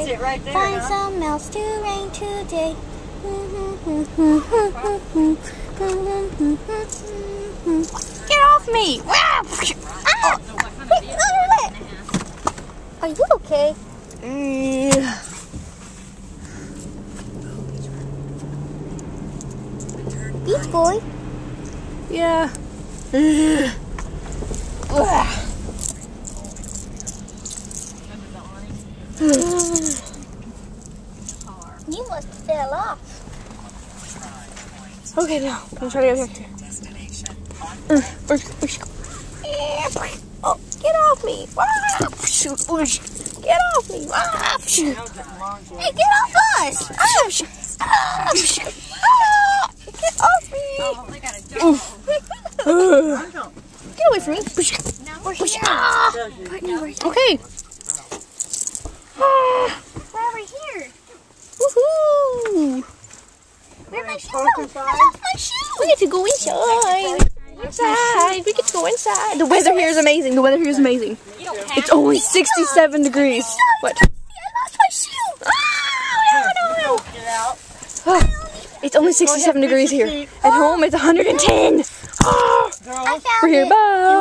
it right there, Find some else to rain today. Get off me! Are you okay? Beach boy. Yeah. You must fell off. Okay, now I'm trying to go back to. Oh, get off me! Get off me! Hey, get off us! Get off me! Get away from me! Okay. We're over here. Woohoo! Where's my shoe? Get off my shoe! We get to go inside. Inside. We get to go inside. The weather here is amazing. The weather here is amazing. It's only 67 degrees. What? I lost my shoe! Oh, it's only 67 degrees here. At home, it's 110. I found We're here. it. Bye.